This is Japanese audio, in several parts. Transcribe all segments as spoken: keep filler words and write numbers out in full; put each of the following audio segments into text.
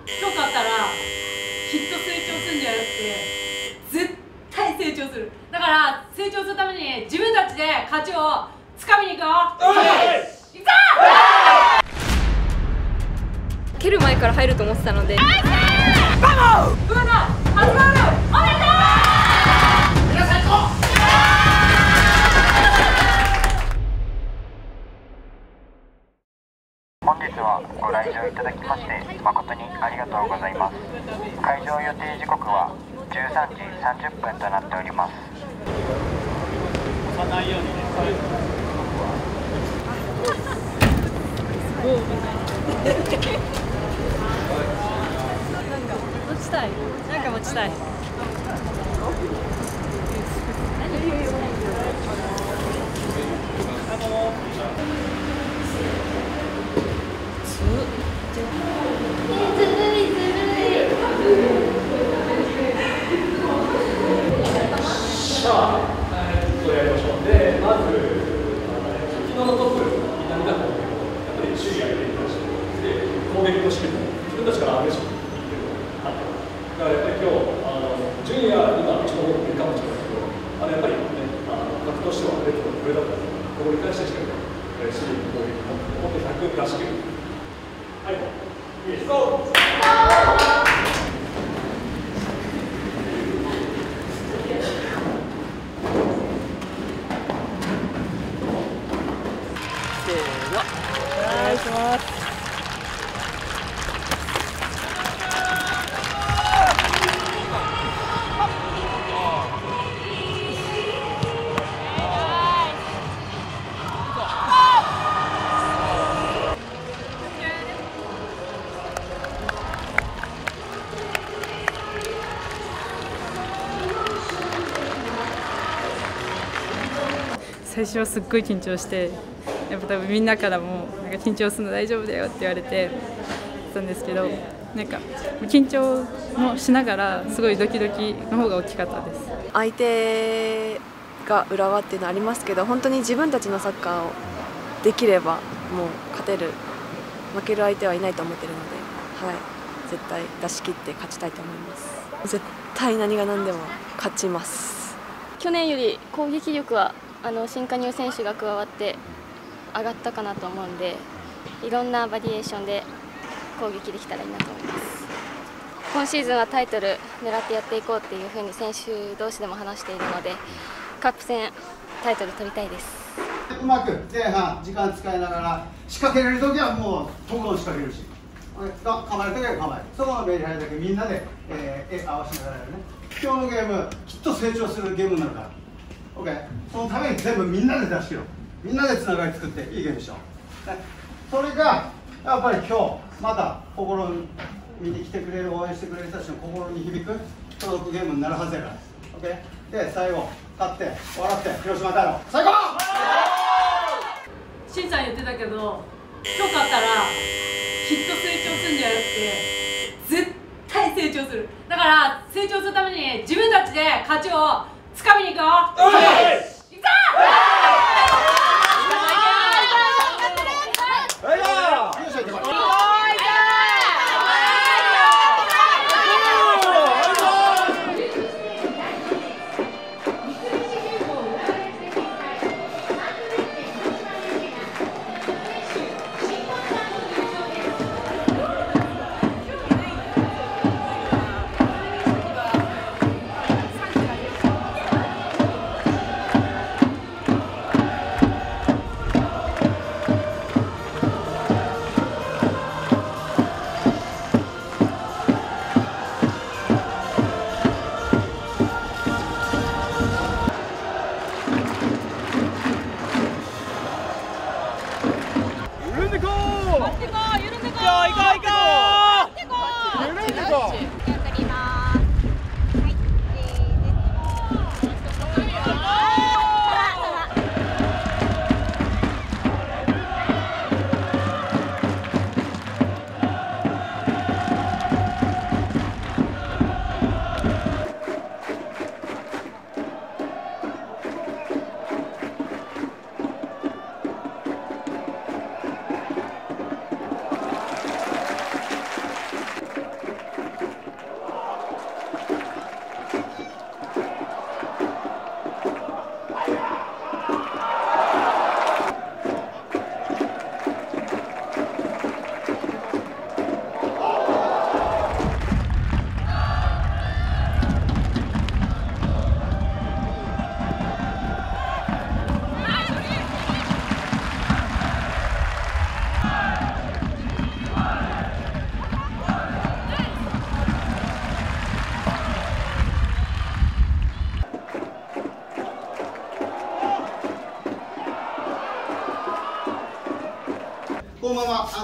今日勝ったらきっと成長するんじゃなくて絶対成長する。だから成長するために自分たちで勝ちをつかみに行こう。いくぞ。 蹴る前から入ると思ってたので。 ブーナ初ゴールおめでとう。 本日はご来場いただきまして誠にありがとうございます。会場予定時刻はじゅうさんじさんじゅっぷんとなっております。押さないようにね。 なんか持ちたい。なんか持ちたい。 さあ、えー、っとやりましょう。で、まず、昨日のトップ、みんな見たと思うけど、やっぱり守備が出てきました。で、攻撃と守備も、自分たちからアグレッシブにいってるのがあった。だからやっぱり今日、あの順位は今、うちの方にいるかもしれないけど、あのやっぱりね、あの格としてはレッドの上だったので、ここに関してしっかりと、えー、守備の攻撃も、もっとひゃく出し切る。はい、いいです。 お願いします。最初はすっごい緊張して、やっぱ多分みんなからもなんか緊張するの大丈夫だよって言われてたんですけど、なんか緊張もしながらすごいドキドキの方が大きかったです。 相手が浦和っていうのはありますけど、本当に自分たちのサッカーをできればもう勝てる、負ける相手はいないと思っているので、はい、絶対出し切って勝ちたいと思います。絶対何が何でも勝ちます。 去年より攻撃力はあの新加入選手が加わって上がったかなと思うんで、いろんなバリエーションで攻撃できたらいいなと思います。今シーズンはタイトル狙ってやっていこうっていうふうに選手同士でも話しているので、カップ戦タイトル取りたいです。 うまく前半時間使いながら仕掛けれるときはもうとことん仕掛けるし、構えるときは構える、そこのメリハリだけみんなで、えー、合わせながらね。今日のゲームきっと成長するゲームになるから、 OK、 そのために全部みんなで出し切ろう。みんなでつながり作っていいゲームしよう、ね、それがやっぱり今日また心に見に来てくれる、応援してくれる人たちの心に響く届くゲームになるはずやから、 OK、 で最後勝って笑って広島太郎最高。 しんちゃん言ってたけど、今日勝ったらきっと成長するんじゃなくて絶対成長する。だから成長するために自分たちで勝ちをつかみに行こう。いくぞ。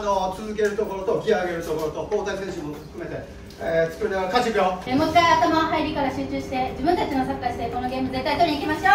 の続けるところとギア上げるところと交代選手も含めて、えー、作りながら勝ちいくよ。 えもう一回頭入りから集中して自分たちのサッカーしてこのゲーム絶対取りに行きましょう。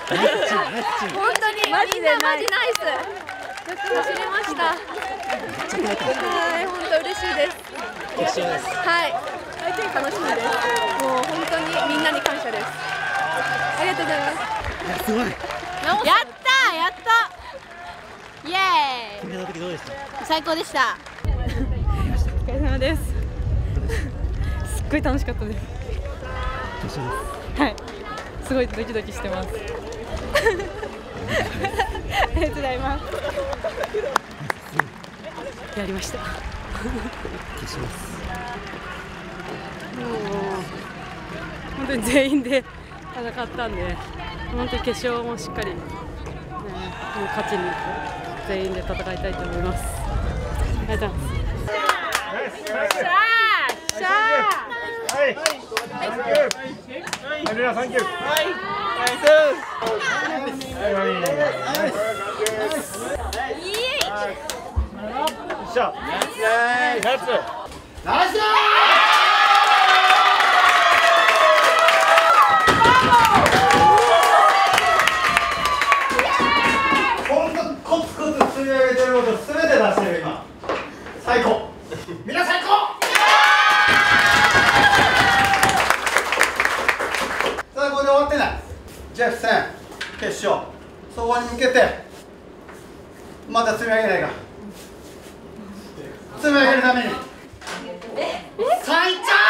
本当にマジでマジナイス。よく走りました。はい、本当嬉しいです。 決勝です。 はい、楽しみです。もう本当にみんなに感謝です。ありがとうございます。 すごい。 やったやったイエーイ。 決めた時どうでした？ 最高でした。 お疲れ様です。すっごい楽しかったです。 決勝です。 はい、すごいドキドキしてます。ありがとうございます。やりました。 決勝です。 もう本当に全員で戦ったんで、本当に決勝もしっかり、ね、もう勝ちに全員で戦いたいと思います。ありがとうございます。 はい。サンキュー。はい。みんなサンキュー。はい。ナイス。はい。はい。ナイス。いい。よっしゃ。ナイス。ナイス。ナイス。 本当コツコツ積み上げてることすべて出してる今。最高。みんな最高。さあこれで終わってない。ジェフ戦決勝そこに向けてまた積み上げないか。積み上げるために。最長。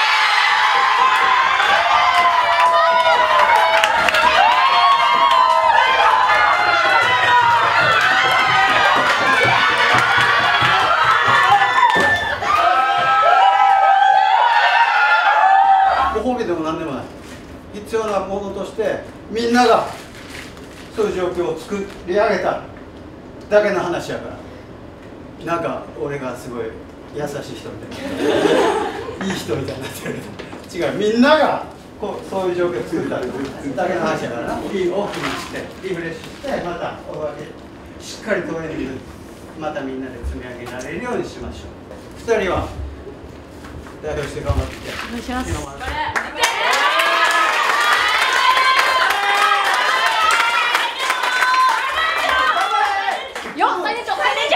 ご褒美でも何でもない。必要なものとしてみんながそういう状況を作り上げただけの話やから、なんか俺がすごい優しい人みたいないい人みたいになってるけど違う、みんながこうそういう状況を作っただけの話やからな。いいオフにしてリフレッシュしてまたお分けしっかりトレーニングまたみんなで積み上げられるようにしましょう。ふたりは代表して頑張ってお願いします。 よっ、最年長、最年長。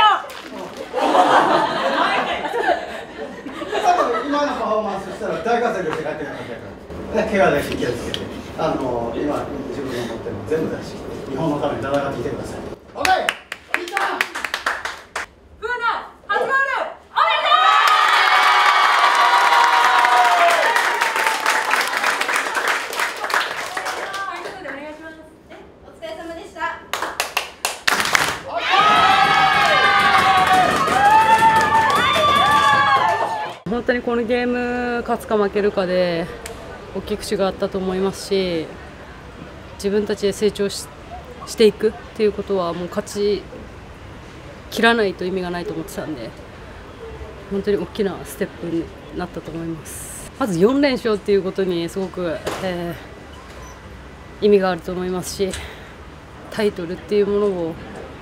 今のパフォーマンスしたら大活躍して帰ってくるわけやから、怪我だけ気をつけて、あの今自分の持ってるの全部出して日本のために戦ってきてください。オッケー。 本当にこのゲーム勝つか負けるかで大きく違ったと思いますし、自分たちで成長 し, していくっていうことはもう勝ち切らないと意味がないと思ってたんで、本当に大きなステップになったと思います。まずよん連勝っていうことにすごく、えー、意味があると思いますし、タイトルっていうものを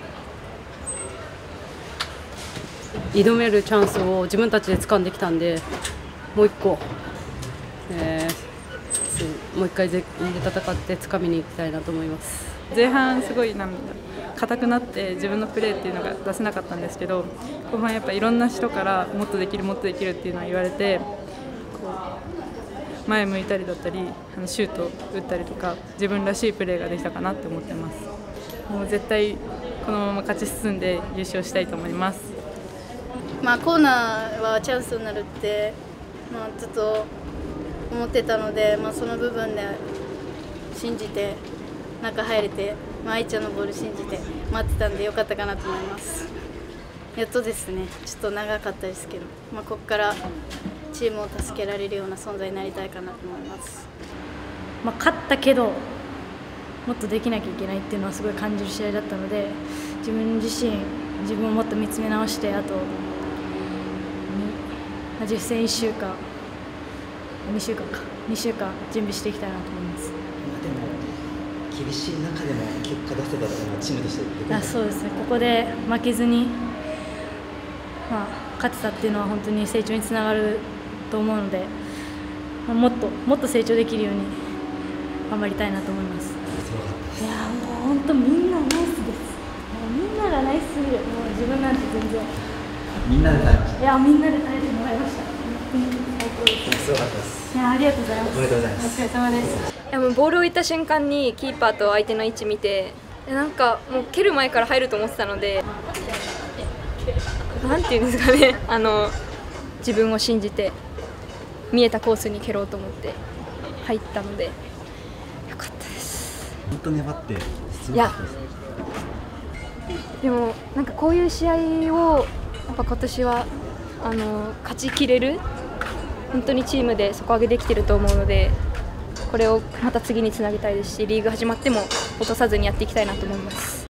挑めるチャンスを自分たちで掴んできたんで、もう一個、えー、もう一回全員で戦って掴みに行きたいなと思います。前半すごいなんだ硬くなって自分のプレーっていうのが出せなかったんですけど、後半やっぱいろんな人からもっとできるもっとできるっていうのは言われて、こう前向いたりだったりあのシュート打ったりとか自分らしいプレーができたかなって思ってます。もう絶対このまま勝ち進んで優勝したいと思います。 まあ、コーナーはチャンスになるって、まあ、ずっと思ってたので、まあ、その部分で信じて中入れて、まあ、愛ちゃんのボール信じて待ってたんでよかったかなと思います。やっとですね、ちょっと長かったですけど、まあ、ここからチームを助けられるような存在になりたいかなと思います。 まあ、勝ったけどもっとできなきゃいけないっていうのはすごい感じる試合だったので、自分自身自分をもっと見つめ直して、あと実戦いっしゅうかんにしゅうかんかにしゅうかん準備していきたいなと思います。 でも厳しい中でも結果出せたらチームとしてあそうですね、ここで負けずに、まあ、勝てたっていうのは本当に成長につながると思うので、まあ、もっともっと成長できるように頑張りたいなと思います。 いやもう本当みんなナイスです。もうみんながナイスすぎる。もう自分なんて全然。 みんなで耐えました。 いやみんなで耐えてもらいました。本当に最高です。 すごかったです。 いやありがとうございます。 おめでとうございます。 お疲れ様です。 いやもうボールを置いた瞬間にキーパーと相手の位置見て、なんかもう蹴る前から入ると思ってたので、なんていうんですかね、あの自分を信じて見えたコースに蹴ろうと思って入ったのでよかったです。 本当粘ってすごかったです。でもなんかこういう試合をやっぱ今年はあの勝ちきれる本当にチームで底上げできてると思うので、これをまた次につなげたいですし、リーグ始まっても落とさずにやっていきたいなと思います。